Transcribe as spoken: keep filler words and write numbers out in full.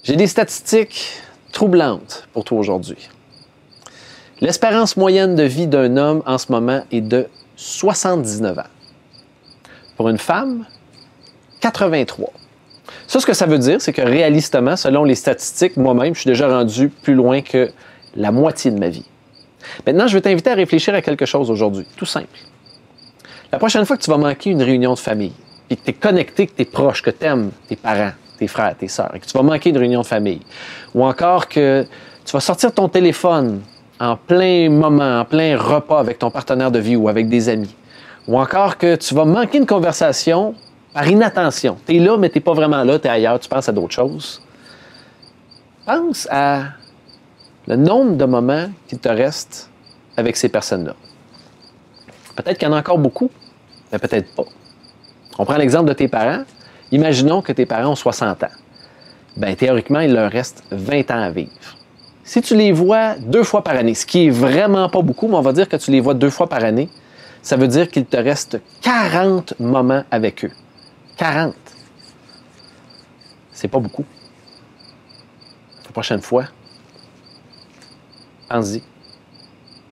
J'ai des statistiques troublantes pour toi aujourd'hui. L'espérance moyenne de vie d'un homme en ce moment est de soixante-dix-neuf ans. Pour une femme, quatre-vingt-trois. Ça, ce que ça veut dire, c'est que réalistement, selon les statistiques, moi-même, je suis déjà rendu plus loin que la moitié de ma vie. Maintenant, je vais t'inviter à réfléchir à quelque chose aujourd'hui, tout simple. La prochaine fois que tu vas manquer une réunion de famille, puis que tu es connecté, que tu es proche, que tu aimes tes parents, tes frères, tes sœurs, et que tu vas manquer une réunion de famille, ou encore que tu vas sortir ton téléphone en plein moment, en plein repas avec ton partenaire de vie ou avec des amis, ou encore que tu vas manquer une conversation par inattention. Tu es là, mais tu n'es pas vraiment là, tu es ailleurs, tu penses à d'autres choses. Pense à le nombre de moments qu'il te reste avec ces personnes-là. Peut-être qu'il y en a encore beaucoup, mais peut-être pas. On prend l'exemple de tes parents. Imaginons que tes parents ont soixante ans. Bien, théoriquement, il leur reste vingt ans à vivre. Si tu les vois deux fois par année, ce qui est vraiment pas beaucoup, mais on va dire que tu les vois deux fois par année, ça veut dire qu'il te reste quarante moments avec eux. quarante. C'est pas beaucoup. La prochaine fois, pense-y.